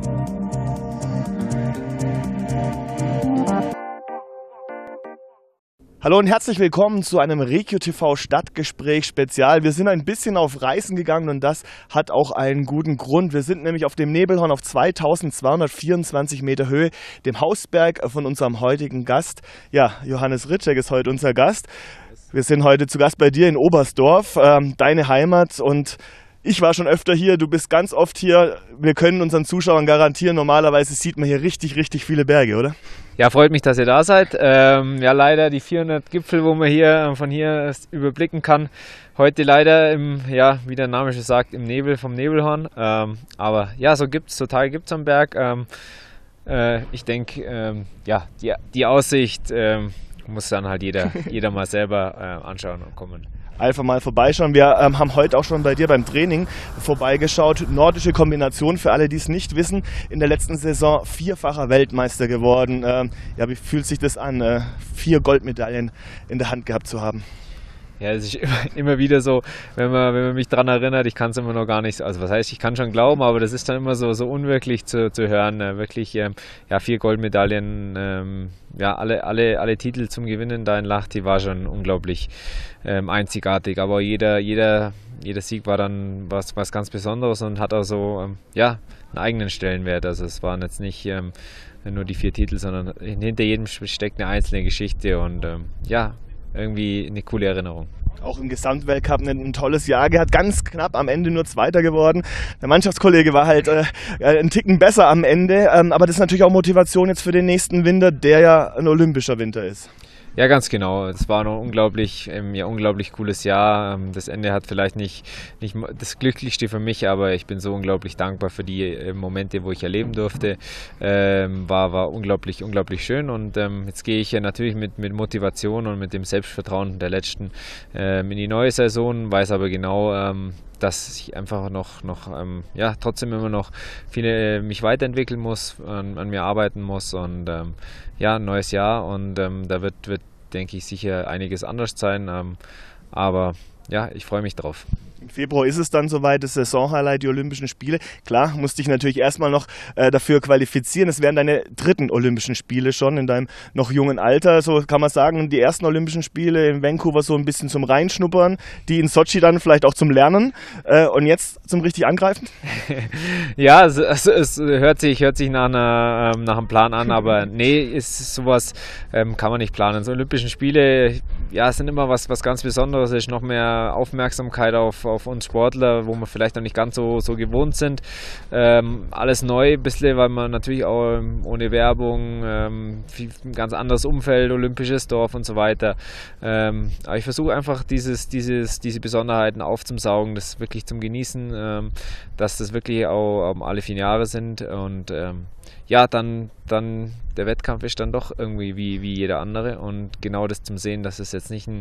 Hallo und herzlich willkommen zu einem Regio TV Stadtgespräch Spezial. Wir sind ein bisschen auf Reisen gegangen und das hat auch einen guten Grund. Wir sind nämlich auf dem Nebelhorn auf 2224 Meter Höhe, dem Hausberg von unserem heutigen Gast. Ja, Johannes Ritschek ist heute unser Gast. Wir sind heute zu Gast bei dir in Oberstdorf, deine Heimat, und ich war schon öfter hier, du bist ganz oft hier. Wir können unseren Zuschauern garantieren, normalerweise sieht man hier richtig viele Berge, oder? Ja, freut mich, dass ihr da seid. Ja, leider die 400 Gipfel, wo man hier von hier überblicken kann. Heute leider wie der Name schon sagt, im Nebel vom Nebelhorn. Aber ja, so Tage gibt's am Berg. Ich denke, die Aussicht muss dann halt jeder mal selber anschauen und kommen. Einfach mal vorbeischauen. Wir haben heute auch schon bei dir beim Training vorbeigeschaut. Nordische Kombination, für alle, die es nicht wissen. In der letzten Saison 4-facher Weltmeister geworden. Wie fühlt sich das an, 4 Goldmedaillen in der Hand gehabt zu haben? Ja, es ist immer wieder so, wenn man mich daran erinnert, ich kann es immer noch gar nicht, also was heißt, ich kann schon glauben, aber das ist dann immer so unwirklich zu hören. Wirklich 4 Goldmedaillen, alle Titel zum Gewinnen da in Lahti war schon unglaublich einzigartig. Aber jeder Sieg war dann was ganz Besonderes und hat auch so einen eigenen Stellenwert. Also es waren jetzt nicht nur die 4 Titel, sondern hinter jedem steckt eine einzelne Geschichte und irgendwie eine coole Erinnerung. Auch im Gesamtweltcup ein tolles Jahr gehabt, ganz knapp am Ende nur Zweiter geworden. Der Mannschaftskollege war halt einen Ticken besser am Ende, aber das ist natürlich auch Motivation jetzt für den nächsten Winter, der ja ein olympischer Winter ist. Ja, ganz genau. Es war ein unglaublich cooles Jahr. Das Ende hat vielleicht nicht das Glücklichste für mich, aber ich bin so unglaublich dankbar für die Momente, wo ich erleben durfte. War unglaublich schön und jetzt gehe ich ja natürlich mit Motivation und mit dem Selbstvertrauen der Letzten in die neue Saison, weiß aber genau, dass ich einfach trotzdem immer noch mich weiterentwickeln muss, an mir arbeiten muss und ein neues Jahr und da wird, denke ich, sicher einiges anders sein, aber ja, ich freue mich drauf. Im Februar ist es dann soweit, das Saisonhighlight, die Olympischen Spiele. Klar, musste ich natürlich erstmal noch dafür qualifizieren. Es wären deine 3. Olympischen Spiele schon in deinem noch jungen Alter. So kann man sagen, die ersten Olympischen Spiele in Vancouver so ein bisschen zum Reinschnuppern, die in Sochi dann vielleicht auch zum Lernen und jetzt zum richtig Angreifen? Ja, es hört sich nach einem Plan an, aber nee, sowas kann man nicht planen. So Olympischen Spiele, ja, sind immer was ganz Besonderes. Es ist noch mehr Aufmerksamkeit auf uns Sportler, wo wir vielleicht noch nicht ganz so gewohnt sind. Alles neu, ein bisschen, weil man natürlich auch ohne Werbung, ein ganz anderes Umfeld, olympisches Dorf und so weiter. Aber ich versuche einfach diese Besonderheiten aufzusaugen, das wirklich zum Genießen, dass das wirklich auch alle 4 Jahre sind und dann der Wettkampf ist dann doch irgendwie wie jeder andere und genau das zum Sehen, dass es jetzt nicht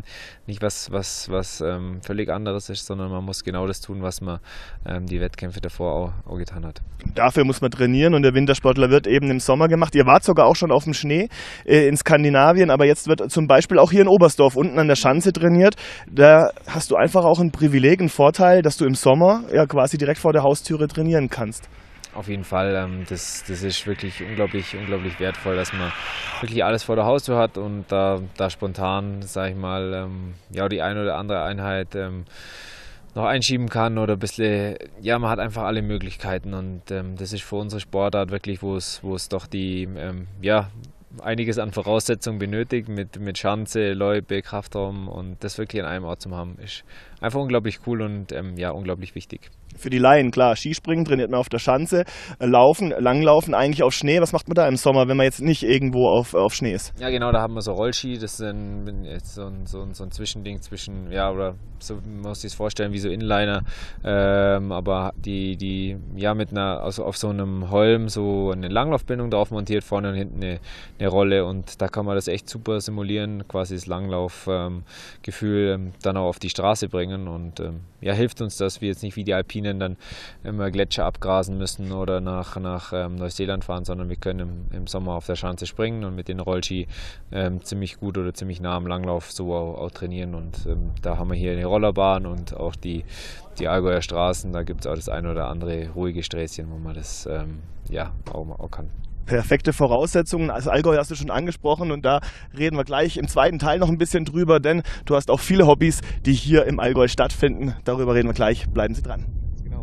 was völlig anderes ist, sondern man muss genau das tun, was man die Wettkämpfe davor auch getan hat. Dafür muss man trainieren und der Wintersportler wird eben im Sommer gemacht. Ihr wart sogar auch schon auf dem Schnee in Skandinavien, aber jetzt wird zum Beispiel auch hier in Oberstdorf unten an der Schanze trainiert. Da hast du einfach auch ein Privileg, einen Vorteil, dass du im Sommer ja quasi direkt vor der Haustüre trainieren kannst. Auf jeden Fall, das ist wirklich unglaublich wertvoll, dass man wirklich alles vor der Haustür hat und da spontan, sage ich mal, die eine oder andere Einheit noch einschieben kann oder ein bisschen, man hat einfach alle Möglichkeiten und das ist für unsere Sportart wirklich, wo es doch die, einiges an Voraussetzungen benötigt mit Schanze, Loipe, Kraftraum und das wirklich an einem Ort zu haben, ist einfach unglaublich cool und unglaublich wichtig. Für die Laien, klar, Skispringen trainiert man auf der Schanze, Langlaufen eigentlich auf Schnee. Was macht man da im Sommer, wenn man jetzt nicht irgendwo auf Schnee ist? Ja, genau, da haben wir so Rollski, das ist so ein Zwischending zwischen, oder so man muss sich das vorstellen wie so Inliner, aber die auf so einem Holm so eine Langlaufbindung drauf montiert, vorne und hinten eine Rolle und da kann man das echt super simulieren, quasi das Langlaufgefühl dann auch auf die Straße bringen. bringen und hilft uns, dass wir jetzt nicht wie die Alpinen dann immer Gletscher abgrasen müssen oder nach Neuseeland fahren, sondern wir können im Sommer auf der Schanze springen und mit den Rollski ziemlich gut oder ziemlich nah am Langlauf so auch trainieren und da haben wir hier eine Rollerbahn und auch die Allgäuer Straßen, da gibt es auch das eine oder andere ruhige Sträßchen, wo man das auch kann. Perfekte Voraussetzungen. Also Allgäu hast du schon angesprochen und da reden wir gleich im zweiten Teil noch ein bisschen drüber, denn du hast auch viele Hobbys, die hier im Allgäu stattfinden. Darüber reden wir gleich. Bleiben Sie dran. Genau.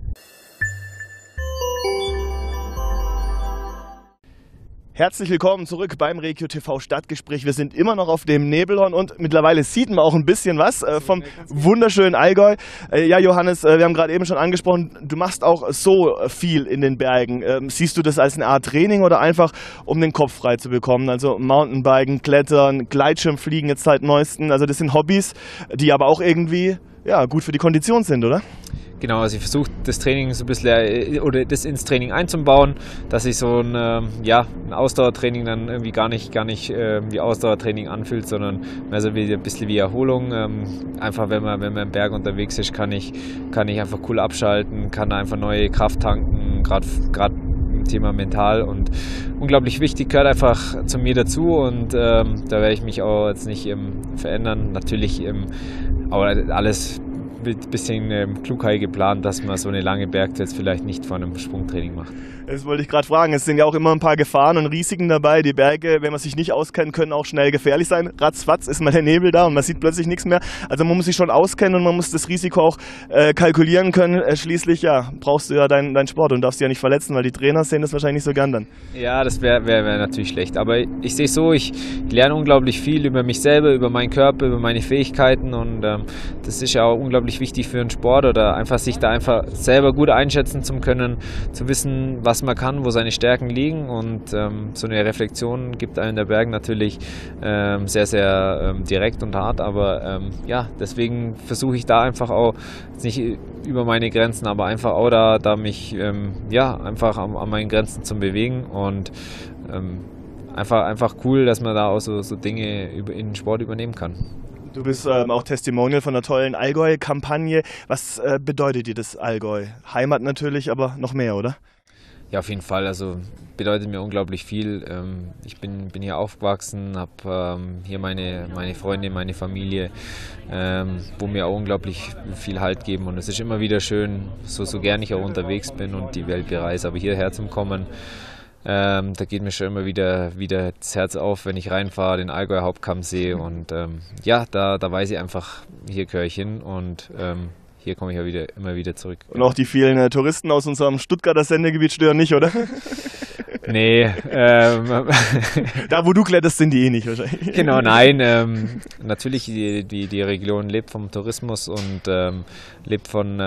Herzlich willkommen zurück beim RegioTV Stadtgespräch. Wir sind immer noch auf dem Nebelhorn und mittlerweile sieht man auch ein bisschen was vom wunderschönen Allgäu. Ja, Johannes, wir haben gerade eben schon angesprochen, du machst auch so viel in den Bergen. Siehst du das als eine Art Training oder einfach, um den Kopf frei zu bekommen? Also Mountainbiken, Klettern, Gleitschirmfliegen jetzt seit neuestem. Also das sind Hobbys, die aber auch irgendwie gut für die Kondition sind, oder? Genau, also ich versuche das Training so ein bisschen oder das ins Training einzubauen, dass sich so ein Ausdauertraining dann irgendwie gar nicht wie Ausdauertraining anfühlt, sondern mehr so ein bisschen wie Erholung. Einfach wenn man im Berg unterwegs ist, kann ich einfach cool abschalten, kann einfach neue Kraft tanken, gerade im Thema mental und unglaublich wichtig, gehört einfach zu mir dazu und da werde ich mich auch jetzt nicht verändern. Natürlich aber alles mit ein bisschen Klugheit geplant, dass man so eine lange Bergtour jetzt vielleicht nicht vor einem Sprungtraining macht. Das wollte ich gerade fragen. Es sind ja auch immer ein paar Gefahren und Risiken dabei. Die Berge, wenn man sich nicht auskennt, können auch schnell gefährlich sein. Ratzfatz ist mal der Nebel da und man sieht plötzlich nichts mehr. Also man muss sich schon auskennen und man muss das Risiko auch kalkulieren können. Schließlich brauchst du ja deinen Sport und darfst dich ja nicht verletzen, weil die Trainer sehen das wahrscheinlich nicht so gern dann. Ja, das wär natürlich schlecht. Aber ich sehe es so, ich lerne unglaublich viel über mich selber, über meinen Körper, über meine Fähigkeiten und das ist ja auch unglaublich wichtig für einen Sport oder einfach sich da einfach selber gut einschätzen zu können, zu wissen, was man kann, wo seine Stärken liegen und so eine Reflexion gibt einem der Berg natürlich sehr, sehr direkt und hart, aber deswegen versuche ich da einfach auch nicht über meine Grenzen, aber einfach auch da mich einfach an meinen Grenzen zu bewegen und einfach cool, dass man da auch so Dinge in den Sport übernehmen kann. Du bist auch Testimonial von einer tollen Allgäu-Kampagne. Was bedeutet dir das Allgäu? Heimat natürlich, aber noch mehr, oder? Ja, auf jeden Fall. Also bedeutet mir unglaublich viel. Ich bin hier aufgewachsen, habe hier meine Freunde, meine Familie, wo mir auch unglaublich viel Halt geben. Und es ist immer wieder schön, so gern ich auch unterwegs bin und die Welt bereise, aber hierher zu kommen, da geht mir schon immer wieder das Herz auf, wenn ich reinfahre, den Allgäuer Hauptkamm sehe und da weiß ich einfach, hier gehöre ich hin und hier komme ich ja immer wieder zurück. Und auch die vielen Touristen aus unserem Stuttgarter Sendegebiet stören nicht, oder? Nee. Da, wo du kletterst, sind die nicht wahrscheinlich. Genau, nein. Natürlich, die Region lebt vom Tourismus und lebt von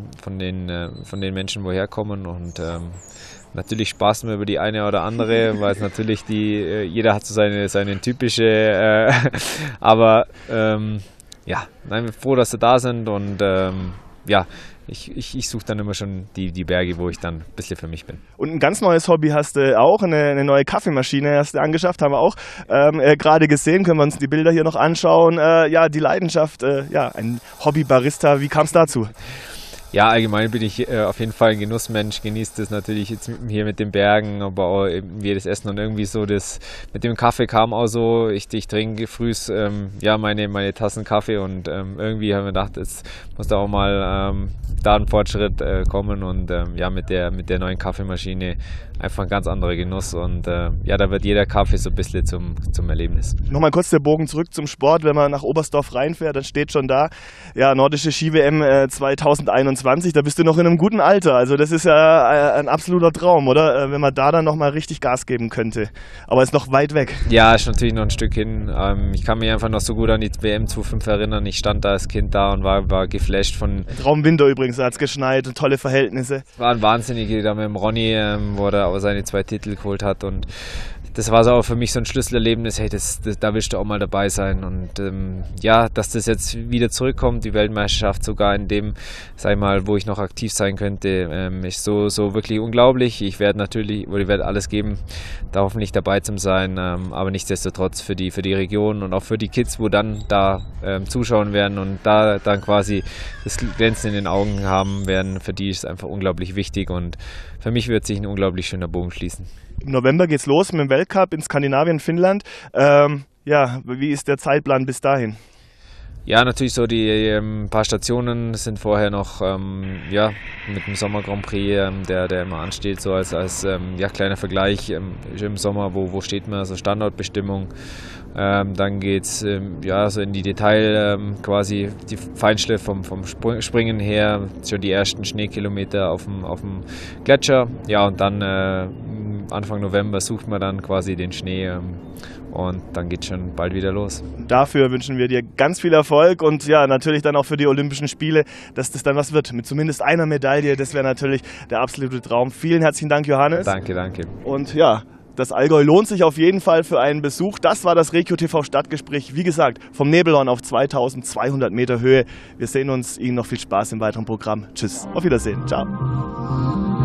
den Menschen, woher kommen und natürlich spaßen wir über die eine oder andere, weil es natürlich jeder hat so seine typische, aber nein, wir sind froh, dass sie da sind und ich suche dann immer schon die Berge, wo ich dann ein bisschen für mich bin. Und ein ganz neues Hobby hast du auch, eine neue Kaffeemaschine hast du angeschafft, haben wir auch gerade gesehen, können wir uns die Bilder hier noch anschauen. Die Leidenschaft, ein Hobby-Barista, wie kam es dazu? Ja, allgemein bin ich auf jeden Fall ein Genussmensch, genieße das natürlich jetzt hier mit den Bergen, aber auch eben jedes Essen und irgendwie so das mit dem Kaffee kam auch so, ich trinke frühs meine Tassen Kaffee und irgendwie haben wir gedacht, jetzt muss da auch mal da ein Fortschritt kommen und mit der neuen Kaffeemaschine einfach ein ganz anderer Genuss und da wird jeder Kaffee so ein bisschen zum Erlebnis. Nochmal kurz der Bogen zurück zum Sport, wenn man nach Oberstdorf reinfährt, dann steht schon da, nordische Ski-WM 2021, da bist du noch in einem guten Alter, also das ist ja ein absoluter Traum, oder? Wenn man da dann nochmal richtig Gas geben könnte, aber ist noch weit weg. Ja, ist natürlich noch ein Stück hin, ich kann mich einfach noch so gut an die WM 2005 erinnern, ich stand da als Kind da und war geflasht von... Traumwinter übrigens, da hat es geschneit, tolle Verhältnisse. War ein Wahnsinniger da mit dem Ronny, wo er aber seine 2 Titel geholt hat und das war so auch für mich so ein Schlüsselerlebnis, hey, da willst du auch mal dabei sein. Und ja, dass das jetzt wieder zurückkommt, die Weltmeisterschaft sogar in dem, sag ich mal, wo ich noch aktiv sein könnte, ist so wirklich unglaublich. Ich werde alles geben, da hoffentlich dabei zu sein, aber nichtsdestotrotz für die Region und auch für die Kids, wo dann da zuschauen werden und da dann quasi das Glänzen in den Augen haben werden, für die ist es einfach unglaublich wichtig und für mich wird sich ein unglaublich schöner Bogen schließen. Im November geht's los mit dem Weltcup in Skandinavien, Finnland. Ja, wie ist der Zeitplan bis dahin? Ja, natürlich so die paar Stationen sind vorher noch mit dem Sommer Grand Prix, der immer ansteht, so als kleiner Vergleich im Sommer, wo steht man, also Standortbestimmung. Dann geht es so in die Detail, quasi die Feinschliff vom Springen her, schon die ersten Schneekilometer auf dem Gletscher. Ja, und dann Anfang November sucht man dann quasi den Schnee und dann geht es schon bald wieder los. Dafür wünschen wir dir ganz viel Erfolg und ja, natürlich dann auch für die Olympischen Spiele, dass das dann was wird. Mit zumindest einer Medaille, das wäre natürlich der absolute Traum. Vielen herzlichen Dank, Johannes. Danke. Und ja, das Allgäu lohnt sich auf jeden Fall für einen Besuch. Das war das Regio TV Stadtgespräch. Wie gesagt, vom Nebelhorn auf 2200 Meter Höhe. Wir sehen uns. Ihnen noch viel Spaß im weiteren Programm. Tschüss, auf Wiedersehen. Ciao.